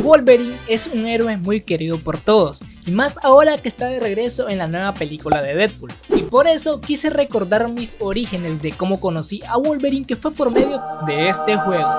Wolverine es un héroe muy querido por todos, y más ahora que está de regreso en la nueva película de Deadpool. Y por eso quise recordar mis orígenes de cómo conocí a Wolverine, que fue por medio de este juego.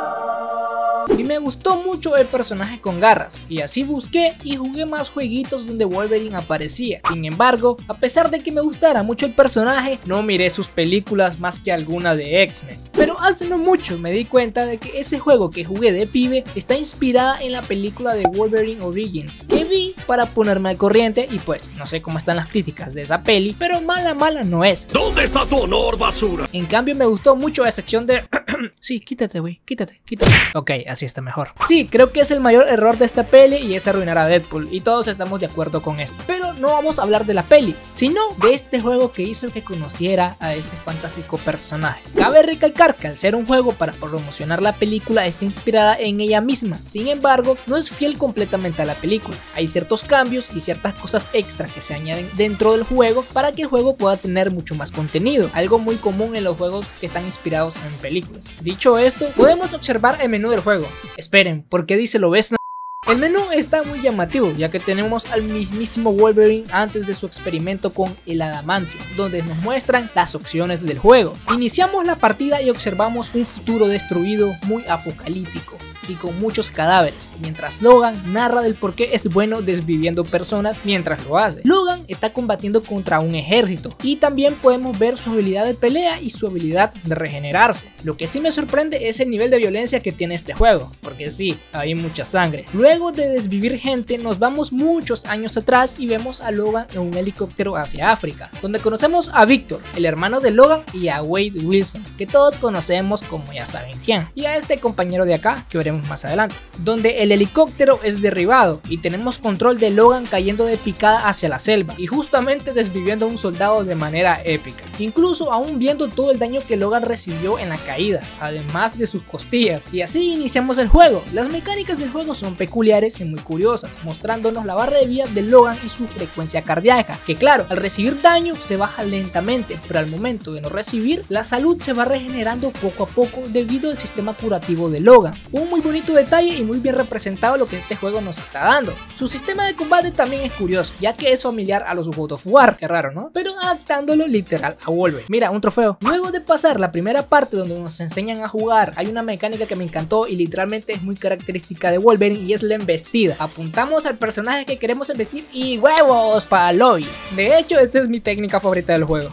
Y me gustó mucho el personaje con garras, y así busqué y jugué más jueguitos donde Wolverine aparecía. Sin embargo, a pesar de que me gustara mucho el personaje, no miré sus películas más que alguna de X-Men. Pero hace no mucho me di cuenta de que ese juego que jugué de pibe está inspirada en la película de Wolverine Origins, que vi para ponerme al corriente, y pues no sé cómo están las críticas de esa peli, pero mala no es. ¿Dónde está tu honor, basura? En cambio me gustó mucho la sección de... Sí, quítate güey, quítate. Ok, así está mejor. Sí, creo que es el mayor error de esta peli y es arruinar a Deadpool, y todos estamos de acuerdo con esto. Pero no vamos a hablar de la peli, sino de este juego que hizo que conociera a este fantástico personaje. Cabe recalcar que al ser un juego para promocionar la película está inspirada en ella misma, sin embargo no es fiel completamente a la película. Hay ciertos cambios y ciertas cosas extra que se añaden dentro del juego para que el juego pueda tener mucho más contenido, algo muy común en los juegos que están inspirados en películas. Dicho esto, podemos observar el menú del juego. Esperen, ¿por qué dice lo ves? El menú está muy llamativo, ya que tenemos al mismísimo Wolverine antes de su experimento con el adamantium, donde nos muestran las opciones del juego. Iniciamos la partida y observamos un futuro destruido muy apocalíptico y con muchos cadáveres, mientras Logan narra del por qué es bueno desviviendo personas mientras lo hace. Logan está combatiendo contra un ejército, y también podemos ver su habilidad de pelea y su habilidad de regenerarse. Lo que sí me sorprende es el nivel de violencia que tiene este juego, porque sí, hay mucha sangre. Luego de desvivir gente, nos vamos muchos años atrás y vemos a Logan en un helicóptero hacia África, donde conocemos a Victor, el hermano de Logan, y a Wade Wilson, que todos conocemos como ya saben quién, y a este compañero de acá que veremos más adelante, donde el helicóptero es derribado y tenemos control de Logan cayendo de picada hacia la selva y justamente desviviendo a un soldado de manera épica, incluso aún viendo todo el daño que Logan recibió en la caída, además de sus costillas. Y así iniciamos el juego. Las mecánicas del juego son peculiares y muy curiosas, mostrándonos la barra de vida de Logan y su frecuencia cardíaca, que claro, al recibir daño se baja lentamente, pero al momento de no recibir, la salud se va regenerando poco a poco debido al sistema curativo de Logan. Un muy bonito detalle y muy bien representado lo que este juego nos está dando. Su sistema de combate también es curioso, ya que es familiar a los God of War, qué raro, ¿no? Pero adaptándolo literal a Wolverine. Mira, un trofeo. Luego de pasar la primera parte donde nos enseñan a jugar, hay una mecánica que me encantó y literalmente es muy característica de Wolverine, y es la embestida. Apuntamos al personaje que queremos embestir y ¡huevos! ¡Paloy! De hecho, esta es mi técnica favorita del juego.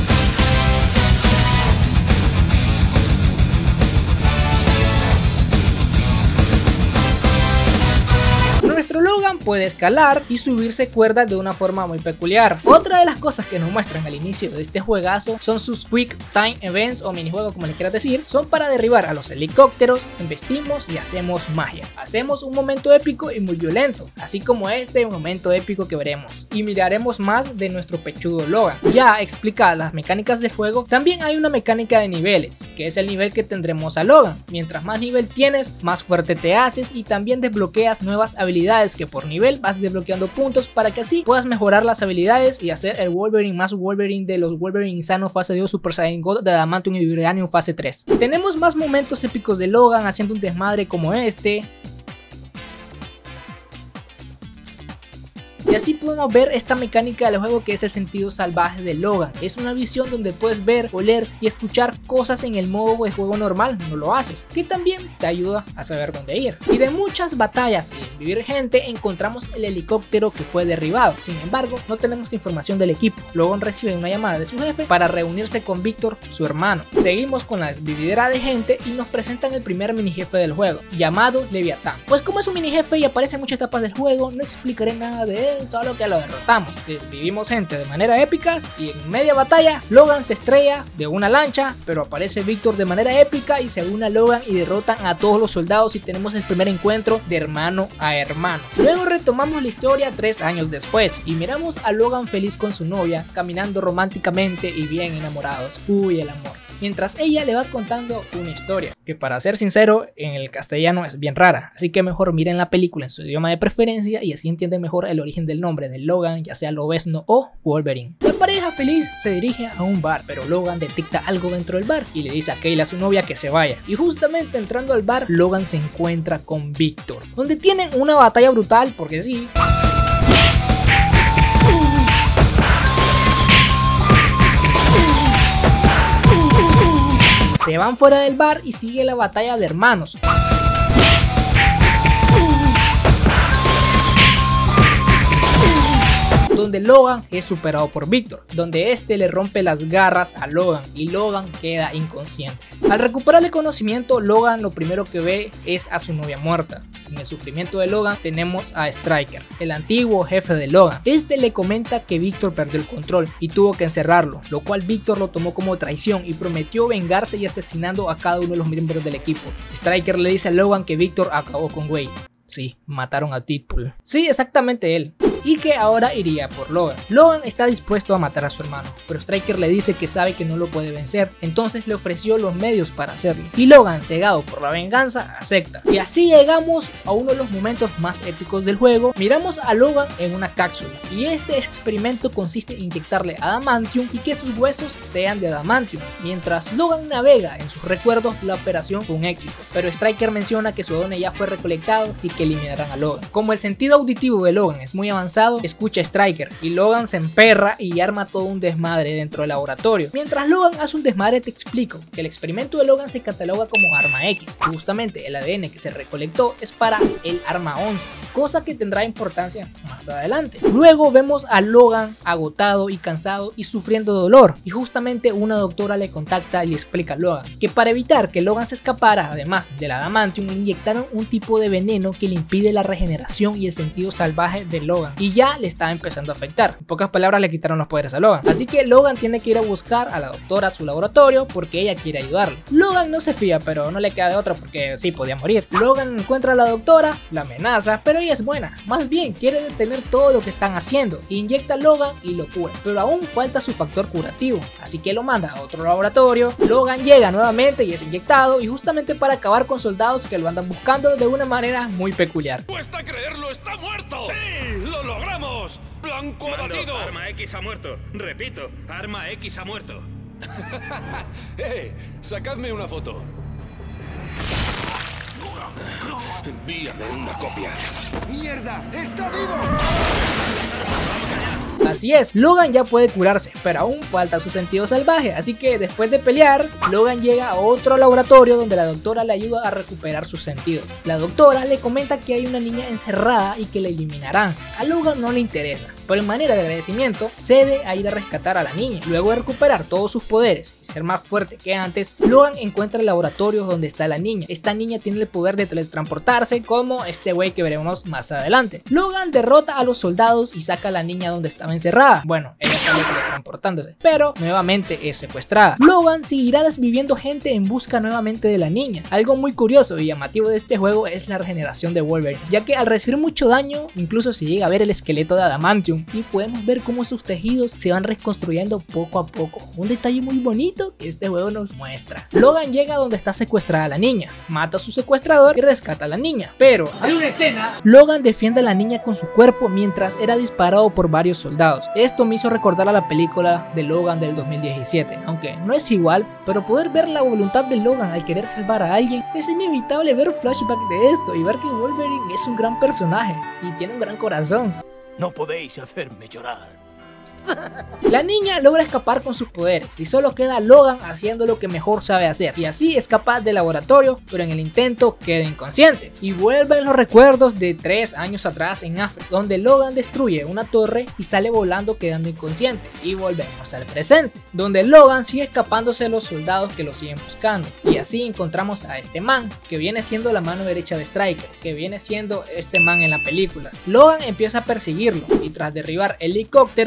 Logan puede escalar y subirse cuerdas de una forma muy peculiar. Otra de las cosas que nos muestran al inicio de este juegazo son sus Quick Time Events o minijuegos, como les quieras decir. Son para derribar a los helicópteros, embestimos y hacemos magia. Hacemos un momento épico y muy violento, así como este momento épico que veremos, y miraremos más de nuestro pechudo Logan. Ya explicadas las mecánicas del juego, también hay una mecánica de niveles, que es el nivel que tendremos a Logan. Mientras más nivel tienes, más fuerte te haces, y también desbloqueas nuevas habilidades que por nivel vas desbloqueando puntos para que así puedas mejorar las habilidades y hacer el Wolverine más Wolverine de los Wolverine Insano fase 2, Super Saiyan God, de Adamantium y Vibranium fase 3. Tenemos más momentos épicos de Logan haciendo un desmadre como este. Y así podemos ver esta mecánica del juego, que es el sentido salvaje de Logan. Es una visión donde puedes ver, oler y escuchar cosas en el modo de juego normal, no lo haces, que también te ayuda a saber dónde ir. Y de muchas batallas y desvivir gente, encontramos el helicóptero que fue derribado. Sin embargo, no tenemos información del equipo. Logan recibe una llamada de su jefe para reunirse con Victor, su hermano. Seguimos con la desvividera de gente y nos presentan el primer mini jefe del juego, llamado Leviatán. Pues como es un mini jefe y aparece en muchas etapas del juego, no explicaré nada de él, solo que lo derrotamos. Desvivimos gente de manera épica y en media batalla Logan se estrella de una lancha, pero aparece Victor de manera épica y se une a Logan y derrotan a todos los soldados, y tenemos el primer encuentro de hermano a hermano. Luego retomamos la historia 3 años después y miramos a Logan feliz con su novia, caminando románticamente y bien enamorados. Uy, el amor. mientras ella le va contando una historia, que para ser sincero en el castellano es bien rara, así que mejor miren la película en su idioma de preferencia y así entienden mejor el origen del nombre de Logan, ya sea Lobezno o Wolverine. La pareja feliz se dirige a un bar, pero Logan detecta algo dentro del bar y le dice a Kayla, su novia, que se vaya, y justamente entrando al bar Logan se encuentra con Victor, donde tienen una batalla brutal porque sí. Se van fuera del bar y sigue la batalla de hermanos. Donde Logan es superado por Victor, donde este le rompe las garras a Logan y Logan queda inconsciente. Al recuperar el conocimiento, Logan lo primero que ve es a su novia muerta. En el sufrimiento de Logan tenemos a Stryker, el antiguo jefe de Logan. Este le comenta que Victor perdió el control y tuvo que encerrarlo, lo cual Victor lo tomó como traición y prometió vengarse y asesinando a cada uno de los miembros del equipo. Stryker le dice a Logan que Victor acabó con Wade. Sí, mataron a Deadpool. Sí, exactamente él. Y que ahora iría por Logan. Logan está dispuesto a matar a su hermano, pero Stryker le dice que sabe que no lo puede vencer, entonces le ofreció los medios para hacerlo. Y Logan, cegado por la venganza, acepta. Y así llegamos a uno de los momentos más épicos del juego. Miramos a Logan en una cápsula, y este experimento consiste en inyectarle adamantium y que sus huesos sean de adamantium. Mientras Logan navega en sus recuerdos, la operación fue un éxito, pero Stryker menciona que su ADN ya fue recolectado y que eliminarán a Logan. Como el sentido auditivo de Logan es muy avanzado, escucha a Stryker y Logan se emperra y arma todo un desmadre dentro del laboratorio. Mientras Logan hace un desmadre, te explico que el experimento de Logan se cataloga como arma X. Justamente el ADN que se recolectó es para el arma 11, cosa que tendrá importancia más adelante. Luego vemos a Logan agotado y cansado y sufriendo dolor, y justamente una doctora le contacta y le explica a Logan que para evitar que Logan se escapara, además del adamantium, inyectaron un tipo de veneno que le impide la regeneración y el sentido salvaje de Logan, y ya le está empezando a afectar. En pocas palabras, le quitaron los poderes a Logan, así que Logan tiene que ir a buscar a la doctora a su laboratorio porque ella quiere ayudarlo. Logan no se fía, pero no le queda de otra porque sí podía morir. Logan encuentra a la doctora, la amenaza, pero ella es buena, más bien quiere detener todo lo que están haciendo, inyecta a Logan y lo cura, pero aún falta su factor curativo, así que lo manda a otro laboratorio. Logan llega nuevamente y es inyectado, y justamente para acabar con soldados que lo andan buscando de una manera muy peculiar. ¡Cuesta creerlo! ¡Está muerto! ¡Sí! ¡Lo logramos! ¡Blanco abatido! Arma X ha muerto. Repito, Arma X ha muerto. Sacadme una foto. Envíame una copia. ¡Mierda! ¡Está vivo! Así es, Logan ya puede curarse, pero aún falta su sentido salvaje, así que después de pelear, Logan llega a otro laboratorio donde la doctora le ayuda a recuperar sus sentidos. La doctora le comenta que hay una niña encerrada y que la eliminarán. A Logan no le interesa, pero en manera de agradecimiento cede a ir a rescatar a la niña. Luego de recuperar todos sus poderes y ser más fuerte que antes, Logan encuentra el laboratorio donde está la niña. Esta niña tiene el poder de teletransportarse, como este güey que veremos más adelante. Logan derrota a los soldados y saca a la niña donde estaba encerrada. Bueno, ella sale teletransportándose, pero nuevamente es secuestrada. Logan seguirá desviviendo gente en busca nuevamente de la niña. Algo muy curioso y llamativo de este juego es la regeneración de Wolverine, ya que al recibir mucho daño, incluso se llega a ver el esqueleto de adamantium y podemos ver cómo sus tejidos se van reconstruyendo poco a poco. Un detalle muy bonito que este juego nos muestra. Logan llega donde está secuestrada la niña, mata a su secuestrador y rescata a la niña, pero hay una escena. Logan defiende a la niña con su cuerpo mientras era disparado por varios soldados. Esto me hizo recordar a la película de Logan del 2017, aunque no es igual, pero poder ver la voluntad de Logan al querer salvar a alguien, es inevitable ver un flashback de esto y ver que Wolverine es un gran personaje y tiene un gran corazón. No podéis hacerme llorar. La niña logra escapar con sus poderes y solo queda Logan haciendo lo que mejor sabe hacer, y así escapa del laboratorio, pero en el intento queda inconsciente y vuelven los recuerdos de 3 años atrás en África, donde Logan destruye una torre y sale volando quedando inconsciente, y volvemos al presente, donde Logan sigue escapándose de los soldados que lo siguen buscando, y así encontramos a este man que viene siendo la mano derecha de Stryker, que viene siendo este man en la película. Logan empieza a perseguirlo y tras derribar helicópteros lo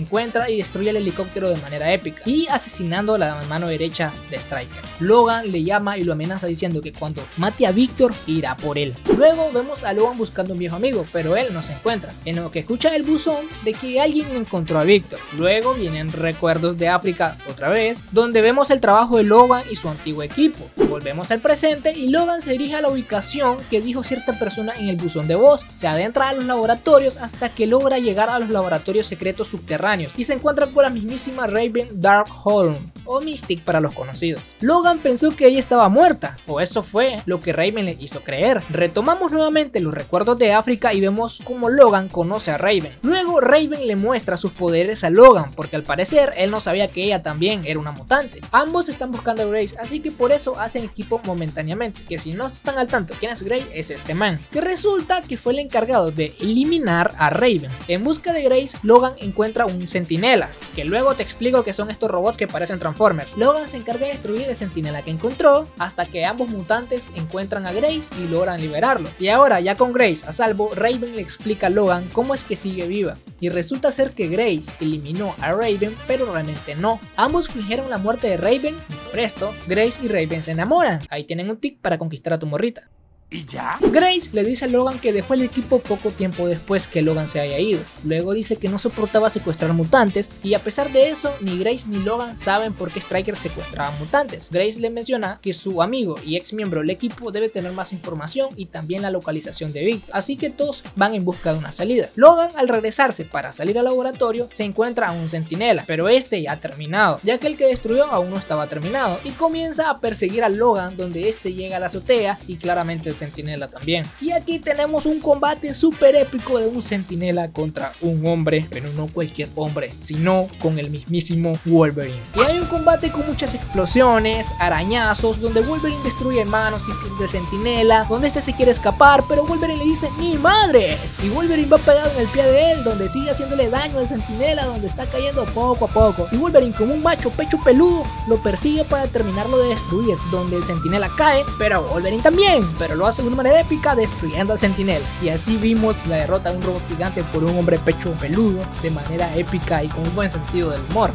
encuentra y destruye el helicóptero de manera épica y asesinando a la mano derecha de Stryker. Logan le llama y lo amenaza diciendo que cuando mate a Victor irá por él. Luego vemos a Logan buscando a un viejo amigo, pero él no se encuentra, en lo que escucha el buzón de que alguien encontró a Victor. Luego vienen recuerdos de África otra vez, donde vemos el trabajo de Logan y su antiguo equipo. Volvemos al presente y Logan se dirige a la ubicación que dijo cierta persona en el buzón de voz. Se adentra a los laboratorios hasta que logra llegar a los laboratorios secretos subterráneos y se encuentra con la mismísima Raven Darkholme, o Mystic para los conocidos. Logan pensó que ella estaba muerta, o eso fue lo que Raven le hizo creer. Retomamos nuevamente los recuerdos de África y vemos cómo Logan conoce a Raven. Luego Raven le muestra sus poderes a Logan, porque al parecer él no sabía que ella también era una mutante. Ambos están buscando a Grace, así que por eso hacen equipo momentáneamente, que si no están al tanto quién es Grace, es este man, que resulta que fue el encargado de eliminar a Raven. En busca de Grace, Logan encuentra un centinela, que luego te explico que son estos robots que parecen Transformers. Logan se encarga de destruir el centinela que encontró, hasta que ambos mutantes encuentran a Grace y logran liberarlo. Y ahora, ya con Grace a salvo, Raven le explica a Logan cómo es que sigue viva, y resulta ser que Grace eliminó a Raven, pero realmente no. Ambos fingieron la muerte de Raven, y por esto, Grace y Raven se enamoran. Ahí tienen un tic para conquistar a tu morrita. ¿Y ya? Grace le dice a Logan que dejó el equipo poco tiempo después que Logan se haya ido. Luego dice que no soportaba secuestrar mutantes y a pesar de eso ni Grace ni Logan saben por qué Stryker secuestraba mutantes. Grace le menciona que su amigo y ex miembro del equipo debe tener más información y también la localización de Victor, así que todos van en busca de una salida. Logan al regresarse para salir al laboratorio se encuentra a un centinela, pero este ya ha terminado, ya que el que destruyó aún no estaba terminado y comienza a perseguir a Logan donde este llega a la azotea y claramente el centinela también. Y aquí tenemos un combate súper épico de un centinela contra un hombre, pero no cualquier hombre, sino con el mismísimo Wolverine. Y hay un combate con muchas explosiones, arañazos, donde Wolverine destruye manos y pies del centinela, donde este se quiere escapar, pero Wolverine le dice ¡ni madres! Y Wolverine va pegado en el pie de él, donde sigue haciéndole daño al centinela, donde está cayendo poco a poco. Y Wolverine, como un macho pecho peludo, lo persigue para terminarlo de destruir, donde el centinela cae, pero Wolverine también, pero lo hace de una manera épica destruyendo al centinela. Y así vimos la derrota de un robot gigante por un hombre pecho peludo de manera épica y con un buen sentido del humor.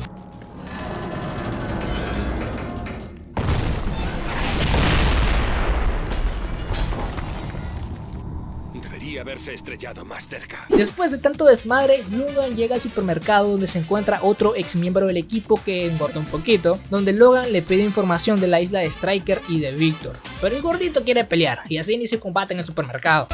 Debería haberse estrellado más cerca. Después de tanto desmadre, Logan llega al supermercado donde se encuentra otro ex miembro del equipo que engorda un poquito, donde Logan le pide información de la isla de Stryker y de Victor. Pero el gordito quiere pelear y así inicia el combate en el supermercado.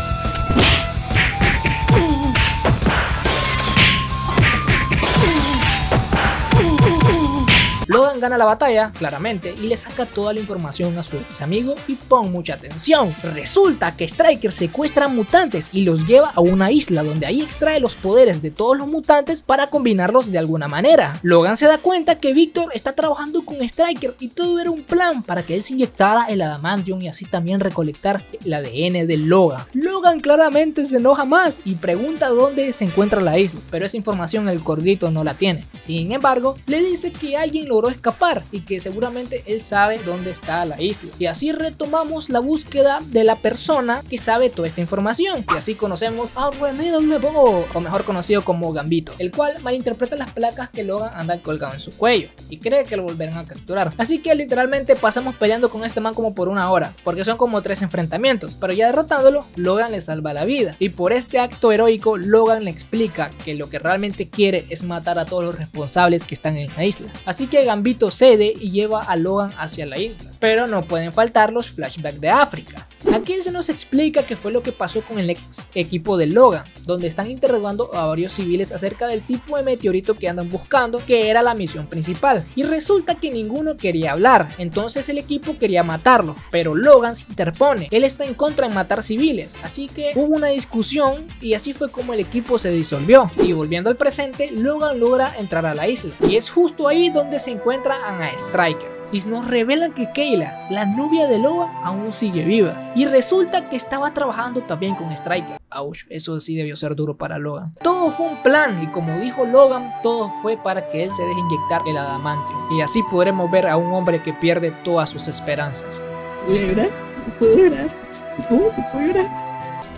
Logan gana la batalla, claramente, y le saca toda la información a su ex amigo y pon mucha atención. Resulta que Stryker secuestra mutantes y los lleva a una isla donde ahí extrae los poderes de todos los mutantes para combinarlos de alguna manera. Logan se da cuenta que Victor está trabajando con Stryker y todo era un plan para que él se inyectara el adamantium y así también recolectar el ADN de Logan. Logan claramente se enoja más y pregunta dónde se encuentra la isla, pero esa información el gordito no la tiene. Sin embargo, le dice que alguien logró escapar y que seguramente él sabe dónde está la isla. Y así retomamos la búsqueda de la persona que sabe toda esta información. Y así conocemos a René Lebon, o mejor conocido como Gambito, el cual malinterpreta las placas que Logan anda colgado en su cuello y cree que lo volverán a capturar. Así que literalmente pasamos peleando con este man como por una hora, porque son como 3 enfrentamientos, pero ya derrotándolo, Logan le salva la vida. Y por este acto heroico, Logan le explica que lo que realmente quiere es matar a todos los responsables que están en la isla. Así que Gambito cede y lleva a Logan hacia la isla, pero no pueden faltar los flashbacks de África. Aquí se nos explica qué fue lo que pasó con el ex equipo de Logan, donde están interrogando a varios civiles acerca del tipo de meteorito que andan buscando, que era la misión principal, y resulta que ninguno quería hablar, entonces el equipo quería matarlo, pero Logan se interpone, él está en contra de matar civiles, así que hubo una discusión y así fue como el equipo se disolvió. Y volviendo al presente, Logan logra entrar a la isla, y es justo ahí donde se encuentra a Stryker. Y nos revelan que Kayla, la novia de Logan, aún sigue viva. Y resulta que estaba trabajando también con Stryker. Ouch, eso sí debió ser duro para Logan. Todo fue un plan y como dijo Logan, todo fue para que él se deje inyectar el adamantium. Y así podremos ver a un hombre que pierde todas sus esperanzas. ¿Puedo llorar? ¿Puedo llorar? ¿Puedo llorar?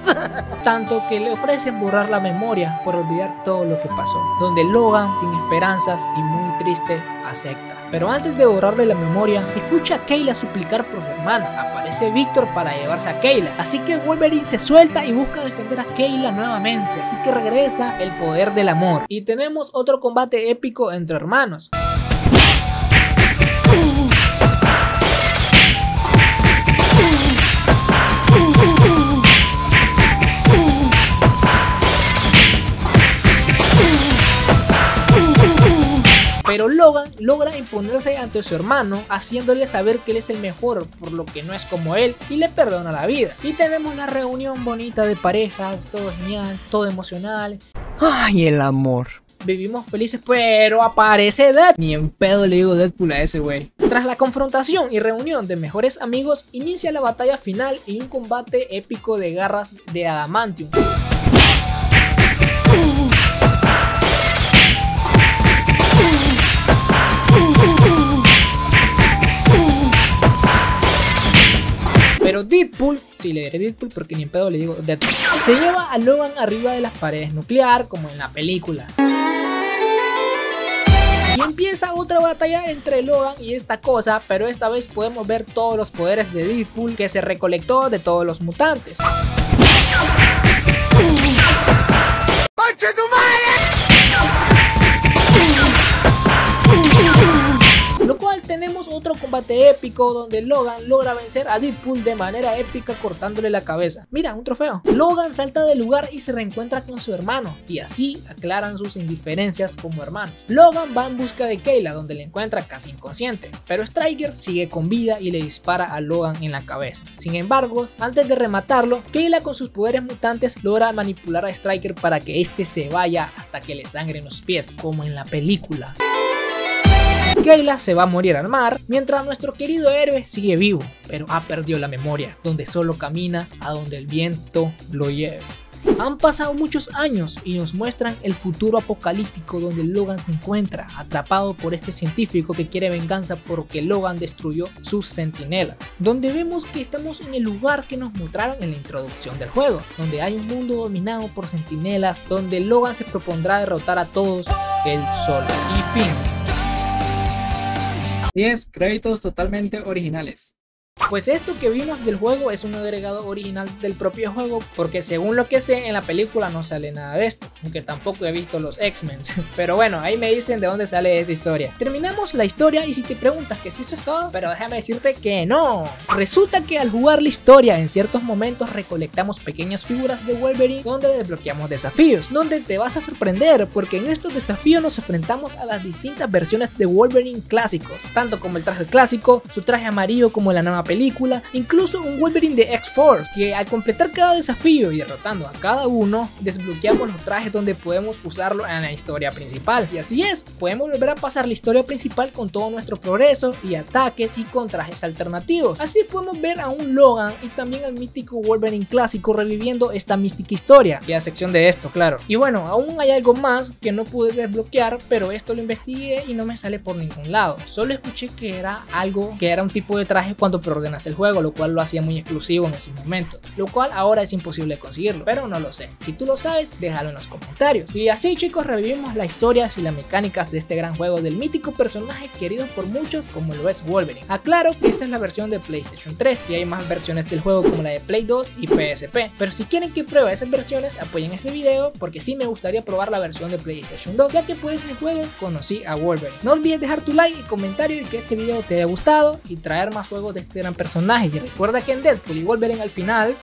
Tanto que le ofrecen borrar la memoria por olvidar todo lo que pasó, donde Logan, sin esperanzas y muy triste, acepta. Pero antes de borrarle la memoria, escucha a Kayla suplicar por su hermana. Aparece Víctor para llevarse a Kayla, así que Wolverine se suelta y busca defender a Kayla nuevamente, así que regresa el poder del amor. Y tenemos otro combate épico entre hermanos. Pero Logan logra imponerse ante su hermano, haciéndole saber que él es el mejor, por lo que no es como él, y le perdona la vida. Y tenemos la reunión bonita de parejas, todo genial, todo emocional. ¡Ay, el amor! Vivimos felices, pero aparece Deadpool. Ni en pedo le digo Deadpool a ese güey. Tras la confrontación y reunión de mejores amigos, inicia la batalla final y un combate épico de garras de adamantium. Pero Deadpool, sí le diré Deadpool porque ni en pedo le digo Deadpool, se lleva a Logan arriba de las paredes nuclear como en la película. Y empieza otra batalla entre Logan y esta cosa, pero esta vez podemos ver todos los poderes de Deadpool que se recolectó de todos los mutantes. ¡Concha tu madre! Lo cual tenemos otro combate épico donde Logan logra vencer a Deadpool de manera épica cortándole la cabeza. Mira, un trofeo. Logan salta del lugar y se reencuentra con su hermano y así aclaran sus indiferencias como hermanos. Logan va en busca de Kayla donde le encuentra casi inconsciente, pero Stryker sigue con vida y le dispara a Logan en la cabeza. Sin embargo, antes de rematarlo, Kayla con sus poderes mutantes logra manipular a Stryker para que este se vaya hasta que le sangren los pies, como en la película. Kayla se va a morir al mar, mientras nuestro querido héroe sigue vivo, pero ha perdido la memoria, donde solo camina a donde el viento lo lleve. Han pasado muchos años y nos muestran el futuro apocalíptico donde Logan se encuentra atrapado por este científico que quiere venganza porque Logan destruyó sus centinelas, donde vemos que estamos en el lugar que nos mostraron en la introducción del juego, donde hay un mundo dominado por centinelas, donde Logan se propondrá derrotar a todos él solo. Y fin. 10 créditos totalmente originales. Pues esto que vimos del juego es un agregado original del propio juego, porque según lo que sé en la película no sale nada de esto, aunque tampoco he visto los X-Men, pero bueno, ahí me dicen de dónde sale esta historia. Terminamos la historia y si te preguntas que si eso es todo, pero déjame decirte que no. Resulta que al jugar la historia en ciertos momentos recolectamos pequeñas figuras de Wolverine donde desbloqueamos desafíos, donde te vas a sorprender porque en estos desafíos nos enfrentamos a las distintas versiones de Wolverine clásicos, tanto como el traje clásico, su traje amarillo como la nueva película, incluso un Wolverine de X-Force, que al completar cada desafío y derrotando a cada uno, desbloqueamos los trajes donde podemos usarlo en la historia principal. Y así es, podemos volver a pasar la historia principal con todo nuestro progreso y ataques y con trajes alternativos. Así podemos ver a un Logan y también al mítico Wolverine clásico reviviendo esta mística historia. Y a sección de esto, claro. Y bueno, aún hay algo más que no pude desbloquear, pero esto lo investigué y no me sale por ningún lado. Solo escuché que era algo, que era un tipo de traje cuando ordenas el juego, lo cual lo hacía muy exclusivo en esos momentos, lo cual ahora es imposible conseguirlo, pero no lo sé. Si tú lo sabes, déjalo en los comentarios. Y así, chicos, revivimos las historias y las mecánicas de este gran juego del mítico personaje querido por muchos como lo es Wolverine. Aclaro que esta es la versión de PlayStation 3 y hay más versiones del juego como la de Play 2 y PSP, pero si quieren que pruebe esas versiones, apoyen este video porque sí me gustaría probar la versión de PlayStation 2, ya que por ese juego conocí a Wolverine. No olvides dejar tu like y comentario y que este video te haya gustado y traer más juegos de este gran personaje. Y recuerda que en Deadpool y Wolverine al final